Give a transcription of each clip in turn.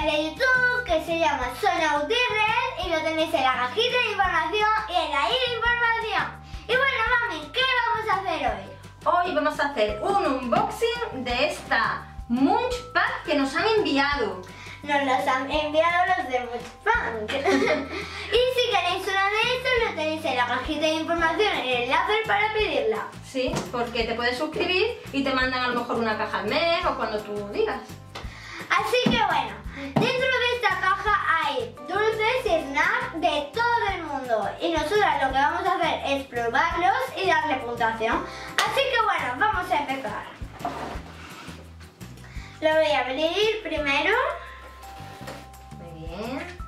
canal de YouTube que se llama Sonia Gutiérrez y lo tenéis en la cajita de información y en la i de información. Y bueno, mami, ¿qué vamos a hacer hoy? Hoy vamos a hacer un unboxing de esta Munch Pack que nos han enviado. Nos los han enviado los de Munchpunk. Y si queréis una de estas, lo tenéis en la cajita de información, en el enlace para pedirla. Sí, porque te puedes suscribir y te mandan a lo mejor una caja al mes o cuando tú digas. Así que bueno, dentro de esta caja hay dulces y snacks de todo el mundo. Y nosotras lo que vamos a hacer es probarlos y darle puntuación. Así que bueno, vamos a empezar. Lo voy a abrir primero. Muy bien.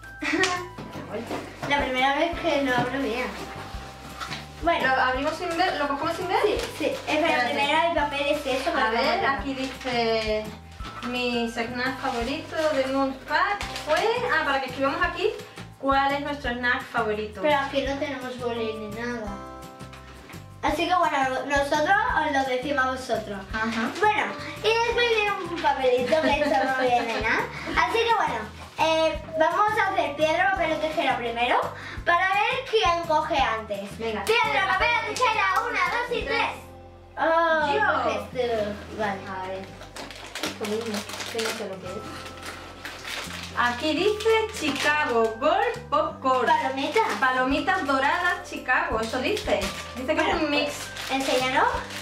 La primera vez que lo abro bien. Bueno, ¿Lo abrimos sin ver? ¿Lo cogemos sin ver? sí, espera, primero el papel es eso. A ver, aquí dice mis snacks favoritos de Munch Pack fue... para que escribamos aquí cuál es nuestro snack favorito. Pero aquí no tenemos boli ni nada. Así que bueno, nosotros os lo decimos a vosotros. Ajá. Bueno, y después viene un papelito que eso no viene nada. Así que bueno, vamos a hacer piedra, papel o tijera primero para ver quién coge antes. Venga. Piedra, papel o tijera, 1, 2 y 3. Oh, Yo. coges tú. Vale. A ver, esto mismo, que no sé lo que es. Aquí dice Chicago Gold Popcorn. Palomita. Palomitas doradas Chicago, eso dice. Dice que es un mix. Enséñalo.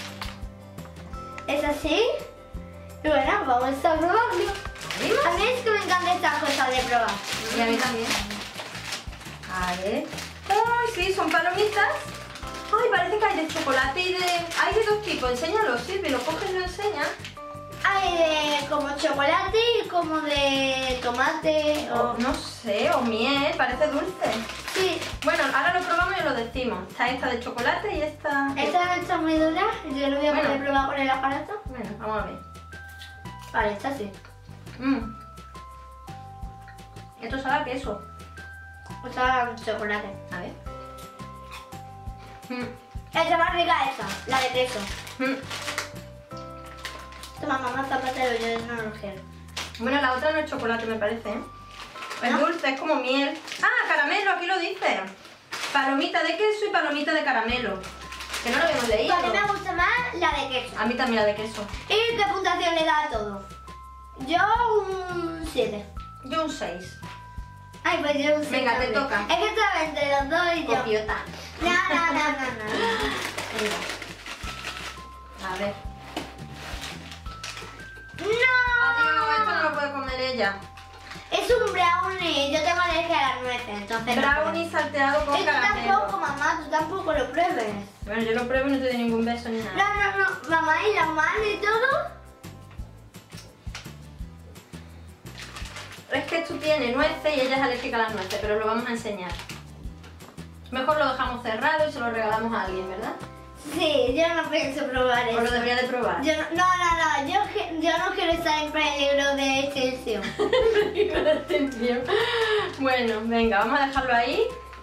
Es así. Y bueno, vamos a probarlo. ¿Vimos? A mí es que me encanta esta cosa de probar. Y a mí también. A ver. ¡Ay, sí! Son palomitas. ¡Ay, parece que hay de chocolate y de... Hay de dos tipos. Enséñalo, Silvi. Lo coges y lo enseñas. Hay de como chocolate y como de tomate O no sé, o miel. Parece dulce. Sí. Bueno, ahora lo probamos y lo decimos. Está esta de chocolate y esta... Esta no está muy dura. Yo lo voy a Bueno. poder probar con el aparato. Bueno, vamos a ver. Vale, esta sí. Esto sabe a queso. Esta chocolate. A ver. Esta más rica esa, la de queso. Toma, mamá, zapatero, yo no lo quiero. Bueno, la otra no es chocolate, me parece, ¿eh? Es ¿No? dulce, es como miel. ¡Ah, caramelo! Aquí lo dice. Palomita de queso y palomita de caramelo. Que no lo habíamos leído. A mí me gusta más la de queso. A mí también la de queso. ¿Y qué puntuación le da a todo? Yo un 7. Yo un 6. Ay, pues yo un 6. Venga, te toca. Es que estaba entre los dos y yo. Copiota. No. Venga. A ver. Adiós, esto no lo puede comer ella. Es un brownie. Yo tengo alergia a las nueces, entonces. Brownie salteado con Y tú caramelo. tampoco, mamá, tú tampoco lo pruebes. Bueno, yo lo pruebo y no te doy ningún beso ni nada. No, mamá, y las manos y todo. Es que esto tiene nueces y ella es alérgica a las nueces, pero lo vamos a enseñar. Mejor lo dejamos cerrado y se lo regalamos a alguien, ¿verdad? Sí, yo no pienso probar O eso. lo debería de probar. Yo yo no quiero estar en peligro de extinción. Bueno, venga, vamos a dejarlo ahí.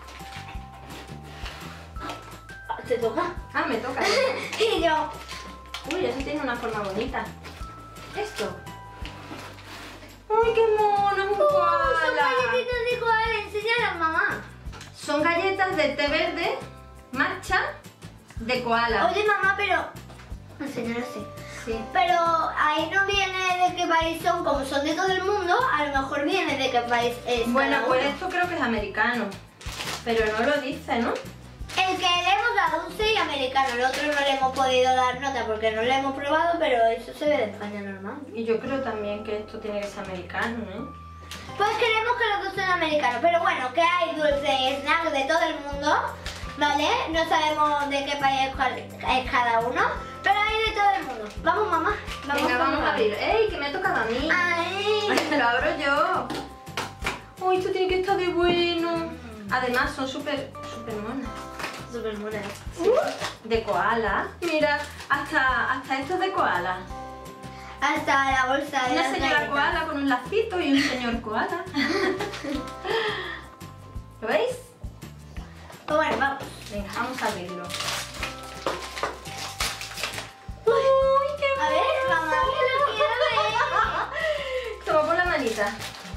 ¿Te toca? Ah, me toca. Y yo. Uy, eso tiene una forma bonita. Esto. Uy, qué mono, es un Son koala. galletitas de koala, enséñalas, mamá. Son galletas de té verde, matcha, de koala. Oye, mamá, pero. Enséñalas así. Sí. Pero ahí no viene de qué país son, como son de todo el mundo, a lo mejor viene de qué país es. Bueno, cada pues uno. esto creo que es americano. Pero no lo dice, ¿no? El que le hemos dado un 6 americano, el otro no le hemos podido dar nota porque no lo hemos probado, pero eso se ve de España normal. Y yo creo también que esto tiene que ser americano, ¿no? Pues queremos que los dos sean americanos, pero bueno, que hay dulce y snack de todo el mundo, ¿vale? No sabemos de qué país es cada uno, pero hay de todo el mundo. Vamos, mamá. Venga, vamos a abrir. ¡Ey, que me ha tocado a mí! ¡Ay! Lo abro yo. ¡Uy, esto tiene que estar de bueno! Además, son súper monas. Súper buena. De koala. Mira, hasta esto es de koala. Hasta la bolsa de Una las señora galletas. koala con un lacito y un señor koala. ¿Lo veis? Pues bueno, vamos. Venga, vamos a abrirlo. A ver, mamá, que lo quiero ver. Toma por la manita.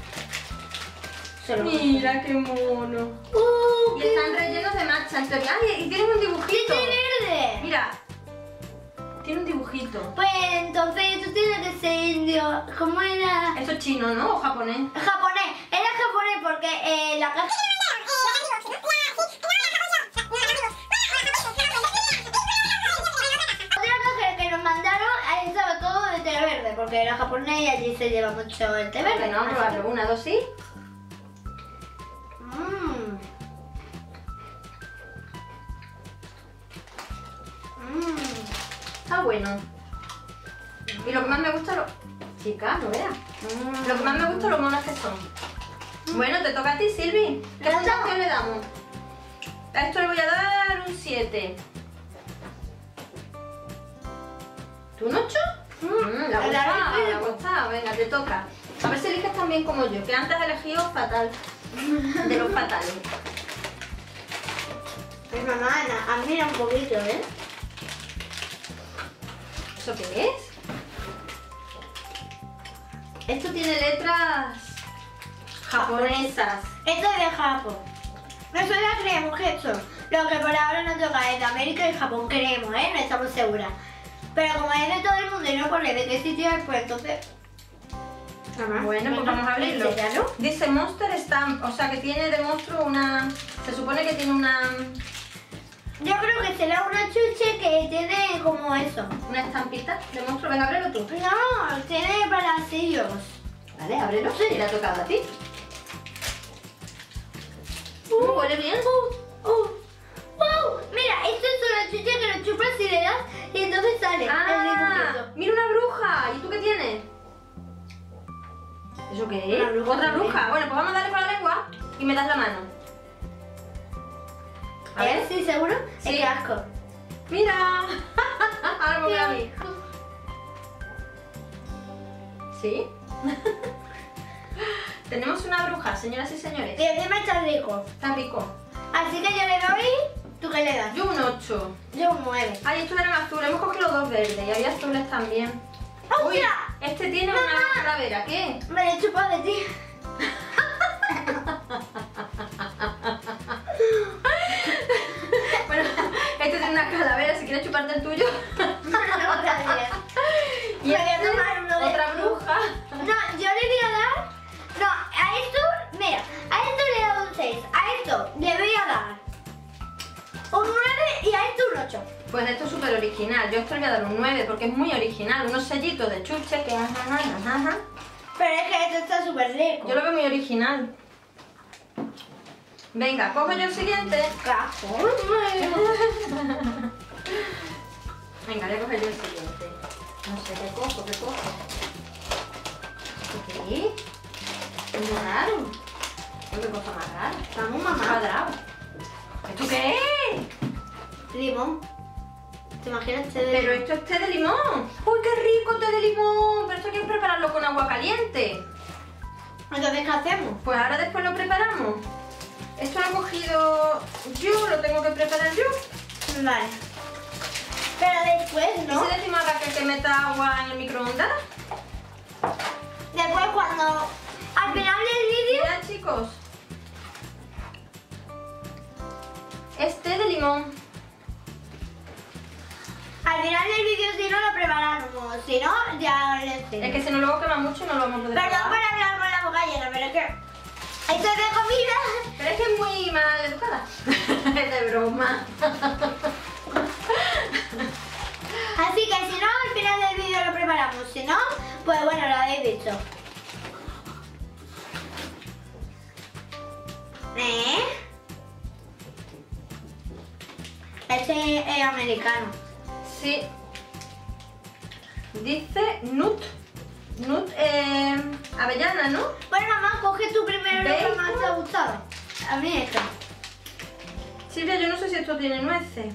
Mira qué mono. Y están rellenos de matcha. Entonces, ¡ay! Y tienen un dibujito. ¡Este verde! Mira. Tiene un dibujito. Pues entonces esto tiene que ser indio. ¿Cómo era? Eso es chino, ¿no? ¿O japonés? Japonés. Era japonés porque la caja... Otra caja que nos mandaron, ahí estaba todo de té verde, porque era japonés y allí se lleva mucho el té verde. Bueno, vamos a probarlo. 1, 2, sí. Está bueno. Y lo que más me gusta Chicas, no veas. Lo que más me gusta los monos que son. Bueno, te toca a ti, Silvi. ¿Qué puntuación le damos? A esto le voy a dar un 7. ¿Tú un 8? La ha gustado. Venga, te toca. A ver si eliges también como yo, que antes he elegido fatal. De los fatales. Pues mamá, admira un poquito, ¿eh? ¿Eso qué es? Esto tiene letras japonesas. Esto es de Japón. Nosotros creemos que esto, lo que por ahora nos toca es de América y Japón, creemos, ¿eh? No estamos seguras. Pero como es de todo el mundo y no pone de qué sitio es, pues entonces... Mamá, Bueno, pues vamos a abrirlo. enséñalo. Dice Monster Stamp, o sea que tiene de monstruo una... Se supone que tiene una Yo creo que será una chuche que tiene como eso. estampita de monstruo. Venga, ábrelo tú. No, tiene bracillos. Vale, ábrelo. Sí, le ha tocado a ti. Huele bien. ¡Wow! Mira, esto es una chuche que lo chupas y le das y entonces sale el dibujito. Mira una bruja. ¿Y tú qué tienes? ¿Eso qué es? Una bruja Otra también. bruja. Bueno, pues vamos a darle con la lengua y me das la mano. A ver. ¿Sí, seguro? Sí. Es que asco. Mira. Ahora me voy a mí. ¿Sí? Tenemos una bruja, señoras y señores. Y encima está rico. Está rico. Así que yo le doy... ¿Tú qué le das? Yo un 8. Yo un 9. Ay, estos eran azules. Hemos cogido dos verdes y había azules también. Uy, ¡Hostia! este tiene una calavera. ¿Qué? Me lo he chupado de ti. Bueno, este tiene una calavera. Si quieres chuparte el tuyo. No, gracias. Y Me voy a este, tomar uno de otra estos. bruja. No, yo le voy a dar... No, a esto... Mira, a esto le he dado un 6. A esto le voy a dar un 9 y a esto un 8. Pues esto es súper original. Yo a esto le voy a dar un 9 porque es muy original. Unos sellitos de chuche que... ajá. Pero es que esto está súper rico. Yo lo veo muy original. Venga, cojo yo el siguiente. Venga, voy a coger yo el siguiente. No sé, ¿qué cojo? ¿Qué? Es muy raro. ¿Qué cosa más rara? Vamos, mamá. Cuadrado. ¿Esto qué es? Limón. ¿Te imaginas té de Pero limón? esto es té de limón. ¡Uy, qué rico té de limón! Pero esto hay que prepararlo con agua caliente. Entonces, ¿qué hacemos? Pues ahora después lo preparamos. Esto lo he cogido yo, lo tengo que preparar yo. Vale. Pero después, ¿Y ¿no? si decimos a Raquel que meta agua en el microondas? Después cuando... Al final del vídeo... Mirad, chicos. Es té de limón. Al final del vídeo si no lo preparamos. Si no, ya le enseño. Es que si no luego quema mucho y no lo vamos a poder Perdón probar. por hablar con la boca llena, pero es que... Esto es de comida. Pero es que es muy mal educada. Es de broma. Así que si no, al final del vídeo lo preparamos. Si no, pues bueno, lo habéis visto. Este es americano. Sí. Dice nut. Nut, avellana, ¿no? Bueno, mamá, coge tú primero lo que Bacon. más te ha gustado. A mí esto. Silvia, yo no sé si esto tiene nueces.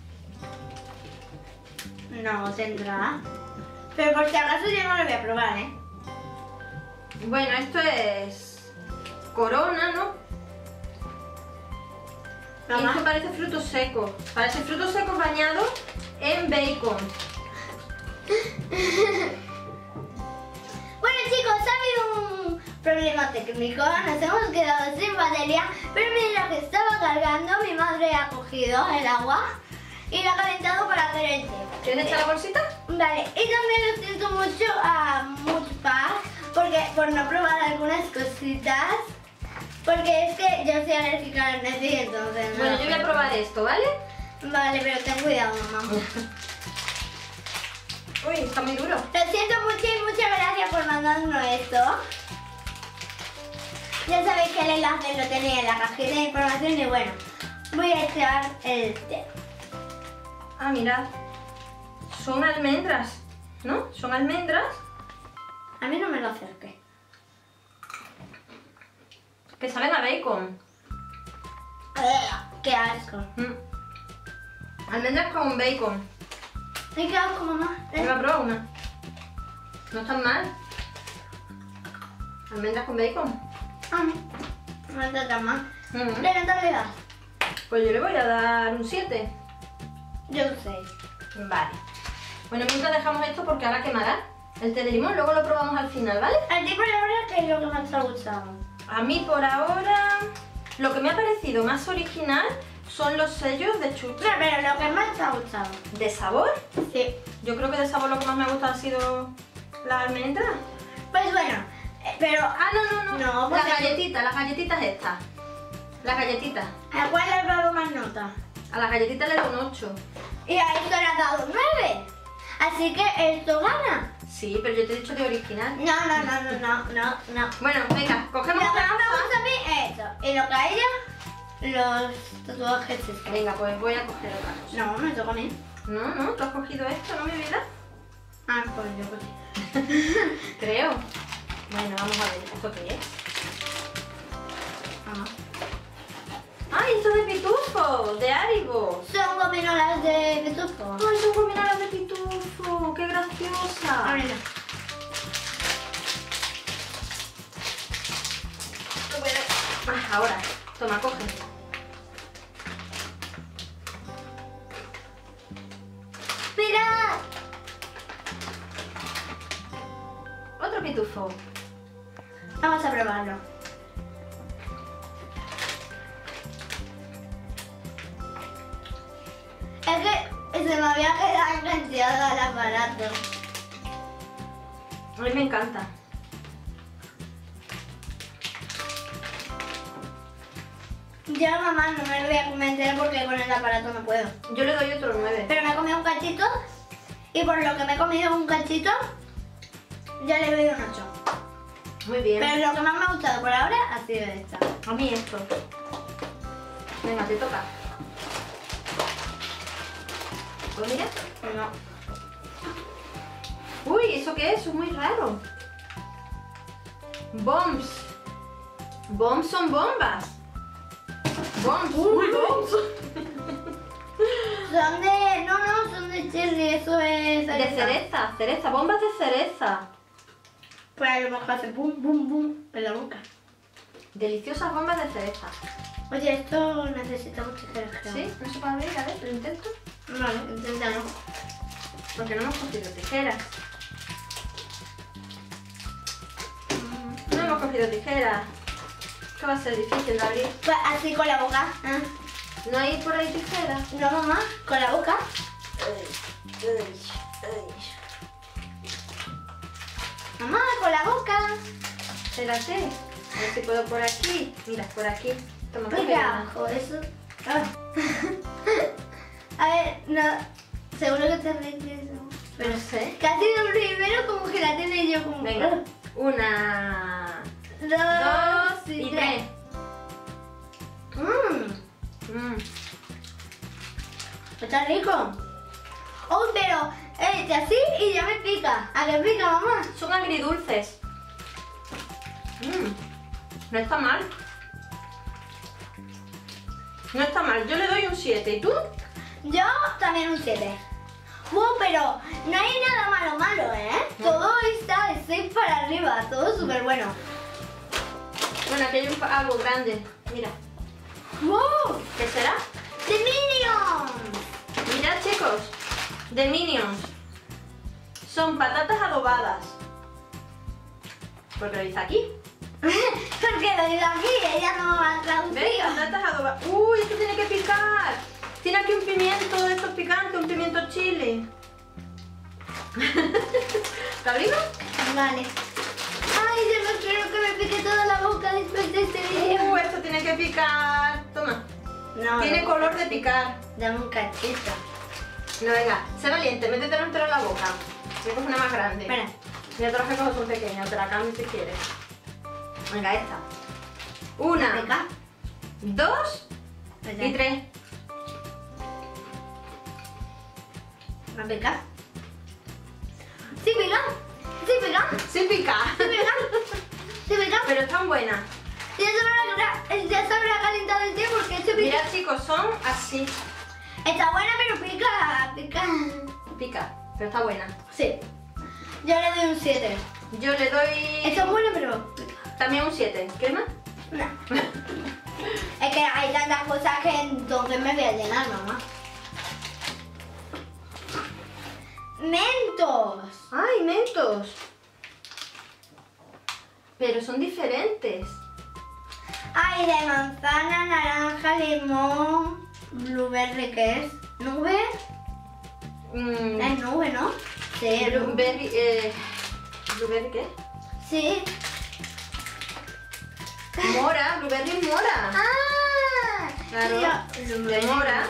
No tendrá. Pero por si acaso yo no lo voy a probar, ¿eh? Bueno, esto es corona, ¿no? Y Mamá. esto parece frutos secos. Parece frutos secos bañados en bacon. Bueno chicos, ha habido un problema problema técnico, nos hemos quedado sin batería, pero mientras que estaba cargando, mi madre ha cogido el agua y la ha calentado para hacer el té. ¿Quieres echar la bolsita? Vale, y también lo siento mucho a Muchpack porque por no probar algunas cositas, porque es que yo soy alérgica al Nestlé, entonces no. Bueno, yo voy a probar esto, ¿vale? Vale, pero ten cuidado, mamá. Uy, está muy duro. Lo siento mucho y muchas gracias por mandarnos esto. Ya sabéis que el enlace lo tenéis en la cajita de información y bueno, voy a echar el té. Ah, mirad. Son almendras, ¿no? Son almendras. A mí no me lo acerques. Que saben a bacon. ¡Qué asco! Almendras con bacon. ¿Y qué asco, mamá? Yo voy a probar una. No están mal. Almendras con bacon. No está tan mal. Mm. ¿De nota le das? Pues yo le voy a dar un 7. Yo un 6. Vale. Bueno, mientras dejamos esto porque ahora quemará el té de limón. Luego lo probamos al final, ¿vale? ¿A ti por ahora qué es lo que más te ha gustado? A mí por ahora lo que me ha parecido más original son los sellos de chuche. No, pero lo que más te ha gustado. ¿De sabor? Sí. Yo creo que de sabor lo que más me ha gustado ha sido la almendra. Pues bueno, pero Ah, no. No, pues las galletitas estas. Las galletitas. ¿a cuál le has dado más nota? A las galletitas le doy un 8. Y a esto le has dado 9. Así que esto gana. Sí, pero yo te he dicho de original. No. Bueno, venga, Lo que cogemos más otra me cosa. gusta a mí es esto. Y lo que a ella, los tatuajes estos. Venga, pues voy a coger otra cosa. No, me toca a mí. No, tú has cogido esto, ¿no, mi vida? Ah, pues yo cogí. Creo. Bueno, vamos a ver, ¿esto qué es? Mamá. ¡Ay, esto es de pitufo! ¡De Haribo! Son gominolas de pitufo. ¡Ay, son gominolas de pitufo! ¡Qué graciosa! Ábrela. Ahora, toma, coge. ¡Mira! Otro pitufo. Vamos a probarlo. Es que se me había quedado enganchado al aparato. A mí me encanta. Yo a mamá no me lo voy a comer porque con el aparato no puedo. Yo le doy otro 9. Pero me he comido un cachito y por lo que me he comido un cachito, ya le doy un 8. Muy bien. Pero lo que más me ha gustado por ahora ha sido esta. A mí esto. Venga, te toca. Pues mira. No. Uy, ¿eso qué es? Es muy raro. Bombs. Bombs son bombas. Bombs. Uy, bombs. Son de... No, son de cherry, eso es... De cereza, cereza, bombas de cereza. Pues a lo mejor hace bum, bum, bum en la boca. Deliciosas bombas de cereza. Oye, esto necesita mucho tijeras, creo. ¿Sí? ¿No se puede abrir? A ver, lo intento. Vale, inténtalo. Porque no hemos cogido tijeras. No hemos cogido tijeras. Esto va a ser difícil de abrir. Pues así con la boca. Ah. ¿No hay por ahí tijeras? No, mamá, con la boca. Mamá, con la boca. Espérate. A ver si puedo por aquí. Mira, por aquí. Toma, Mira, cógela. abajo, eso. Ah. A ver, no. Seguro que te ríes de eso. Pero no sé. Casi lo primero como gelatina y yo como... Venga. Una, Dos dos y y tres. Está rico. Oh, pero así y ya me pica. ¿A qué pica, mamá? Son agridulces. No está mal. No está mal. Yo le doy un 7. ¿Y tú? Yo también un 7. Pero no hay nada malo, ¿eh? No. Todo está de 6 para arriba, todo súper bueno. Bueno, aquí hay algo grande. Mira. ¡Wow! ¿Qué será? ¡The Minions! Mirad, chicos. De Minions. Son patatas adobadas. ¿Por qué lo dice aquí? Porque lo digo aquí, ella no va a ¿Ves? traducir. Patatas adobadas. Uy, esto tiene que picar. Tiene aquí un pimiento de estos picantes, un pimiento chile. ¿Está abrimos? Vale. Ay, yo no quiero que me pique toda la boca después de este vídeo. Esto tiene que picar. Toma. No, Tiene no. color de picar. Dame un cachito. No, venga, sé valiente, métetelo entero en la boca. Voy a coger una más grande. Espera. Y otras que son pequeñas, te la cambio si quieres. Venga, esta. Una, ¿Pica? 2 y 3. ¿Va a picar? Sí, pica. Sí, pica. Sí pica. Sí, pica. Sí, pica. Pero están buenas. Ya se habrá calentado el té porque esto pica. Mira, chicos, son así. Está buena, pero pica. Pica. Pica, pero está buena. Sí. Yo le doy un 7. Yo le doy Está buena, pero pica. también un 7. ¿Quieres más? No. Es que hay tantas cosas que entonces me voy a llenar, mamá. ¡Mentos! ¡Ay, mentos! Pero son diferentes. Hay de manzana, naranja, limón, blueberry, ¿qué es? ¿Nube? Es nube, ¿no? Sí, es nube. Blueberry, ¿blueberry qué? Sí. Mora, blueberry mora. ¡Ah! Claro, de mora.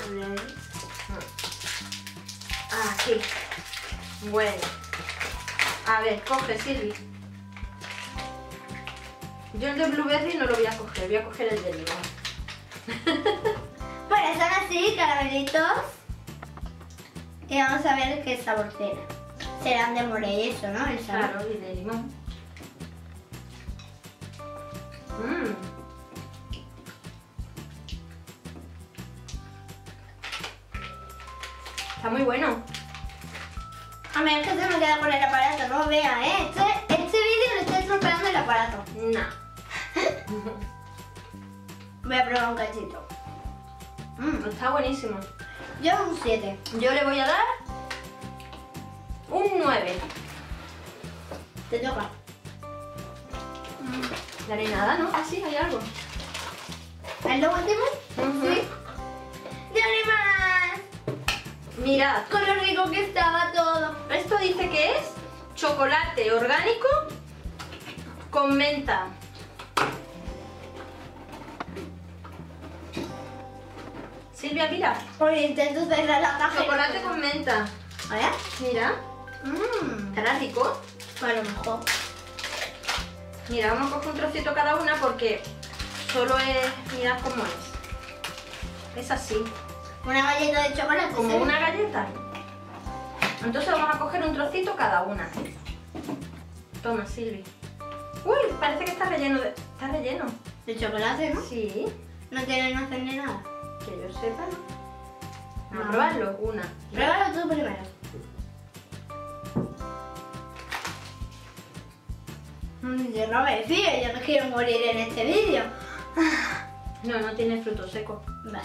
Aquí. Bueno. A ver, coge, Silvi. Yo el de blueberry no lo voy a coger el de limón. Bueno, son así, caramelitos. Y vamos a ver qué sabor tiene. Serán de mora y eso, ¿no? El sabor. Claro, y de limón. Está muy bueno. A mí es que se me queda con el aparato, no vea, ¿eh? Este vídeo lo está estropeando el aparato. No. Voy a probar un cachito. Está buenísimo. Yo un 7. Yo le voy a dar un 9. Te toca. No hay nada, ¿no? Ah, sí, hay algo. ¿Es lo último? Ujú. Sí. ¡Ya no hay más! Mirad, Con lo rico que estaba todo. esto dice que es chocolate orgánico con menta. Silvia, mira. Oye, intento cerrar la caja. Chocolate con menta. A ver. Mira, estará rico. A lo mejor. Mira, vamos a coger un trocito cada una porque solo es... Mirad cómo es. Es así, Una galleta de chocolate. como ¿sí? una galleta. Entonces vamos a coger un trocito cada una. Toma, Silvi. Uy, parece que está relleno de... Está relleno. De chocolate, ¿no? Sí, No tiene no hacer ni nada. que yo sepa, ¿no? Vamos a No. probarlo. Una. Pruébalo tú primero. Yo no me fío, yo no quiero morir en este vídeo. No, no tiene fruto seco. Vale.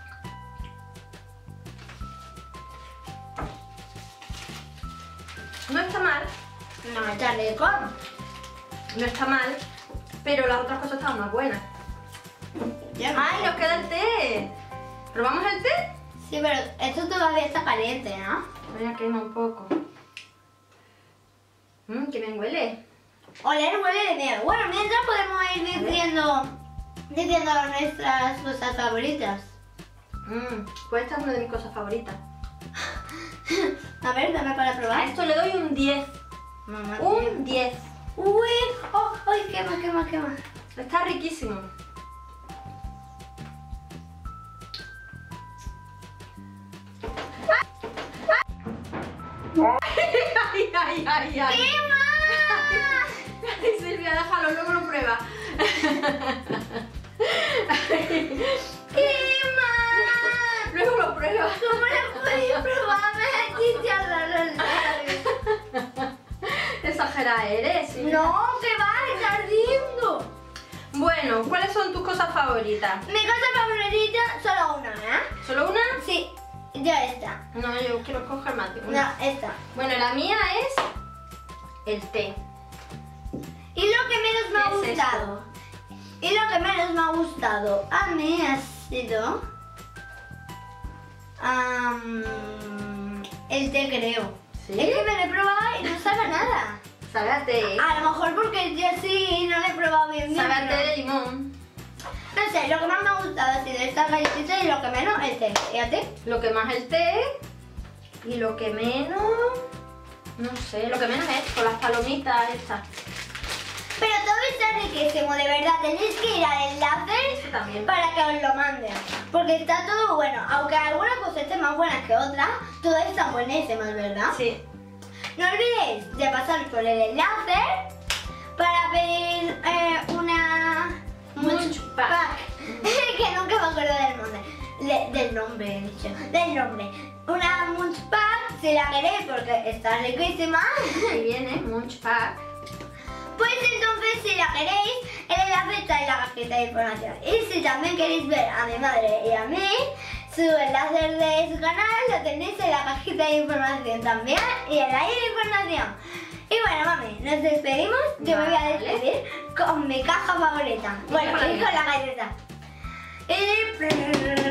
No está mal, No me está rico. no está mal, pero las otras cosas estaban más buenas. Yo no ¡Ay, sé. nos queda el té! ¿Probamos el té? Sí, pero esto todavía está caliente, ¿no? Voy a quemar un poco. Qué bien huele. Oler huele de miedo. Bueno, mientras podemos ir diciendo nuestras cosas favoritas. Pues esta es una de mis cosas favoritas. A ver, dame para A probar. esto le doy un 10. Mamá, Un 10. Uy, oh, ay, quema. Está riquísimo. ¡Ay! ¡Quema! Ay, Silvia, déjalo, luego lo prueba. ¡Quema! Luego lo prueba. ¿Cómo le podéis probar? Me aquí te agarro los labios. Exagerada eres. Silvia. No, que va, está ardiendo. Bueno, ¿cuáles son tus cosas favoritas? Mi cosa favorita, solo una, ¿eh? ¿Solo una? Sí, ya está. No, yo quiero coger más de una. No, esta. Bueno, la mía es el té. Y Y lo que menos me ha ¿Qué es gustado. Y lo que menos me ha gustado a mí ha sido el té, creo. ¿Sí? Es que me lo he probado y no sabe a nada. Sabe a té. A lo mejor porque yo sí no lo he probado bien. Sabe a té pero- de limón. No sé, lo que más me ha gustado ha sido estas galletitas y lo que menos el té. ¿Y a ti? Lo que más el té. Y lo que menos... No sé, lo que menos es con las palomitas estas. Pero todo está riquísimo, de verdad. Tenéis que ir al enlace Eso también. para que os lo manden. Porque está todo bueno. Aunque algunas cosas estén más buenas que otras, todas están buenísimas, ¿verdad? Sí. No olvidéis de pasar por el enlace para pedir una Munch Pack. que nunca me acuerdo del nombre. Una Munch Pack, si la queréis porque está riquísima. Ahí viene Munch Pack. Pues entonces, si la queréis, el enlace está en la cajita de información. Y si también queréis ver a mi madre y a mí, su enlace de su canal lo tenéis en la cajita de información también y en la de información. Y bueno, mami, nos despedimos. Yo me voy a despedir con mi caja favorita. Bueno, y con la galleta. Y...